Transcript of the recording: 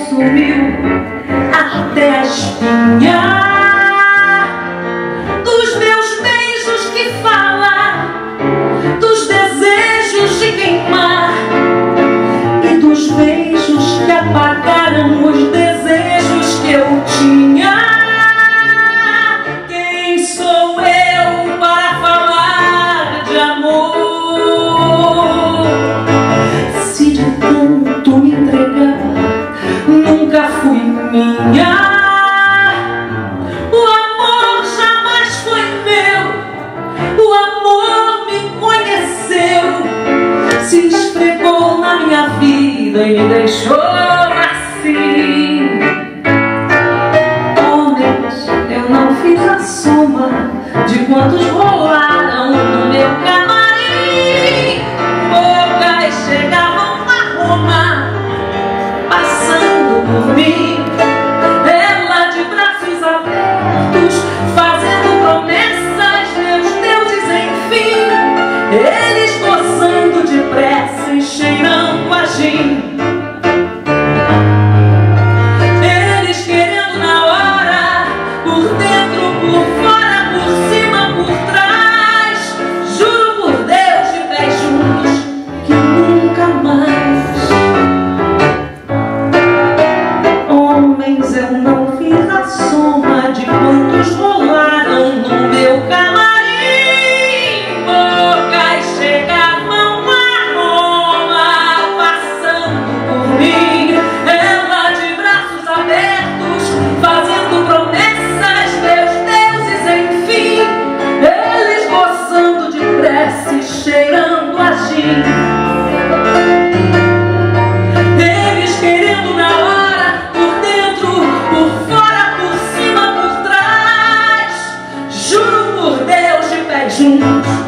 consumiu até a espinha dos meus beijos que falam, dos desejos de queimar e dos beijos que apagaram os desejos que eu tinha. Quem sou eu para falar de amor? Se de tanto me entregar nunca fui minha, o amor jamais foi meu, o amor me conheceu, se esfregou na minha vida e me deixou assim. Homens, eu não fiz a soma de quantos rolaram no meu camarim. Bocas chegavam a Roma, passando por mim, ela de braços abertos, fazendo promessas, meus deuses, enfim, eles gozando depressa e cheirando a gin. Eles querendo na hora, por dentro, por fora, por cima, por trás. Juro por Deus, de pés juntos, que nunca mais. Homens, eu não fiz a soma de quantos rolaram no meu camarim. Bocas chegavam a Roma, passando por mim, ela de braços abertos, fazendo promessas, meus deuses, enfim, eles gozando depressa e cheirando a gin. Eles querendo na hora, por dentro, por fora, por cima, por trás. Juro por Deus, de pés juntos,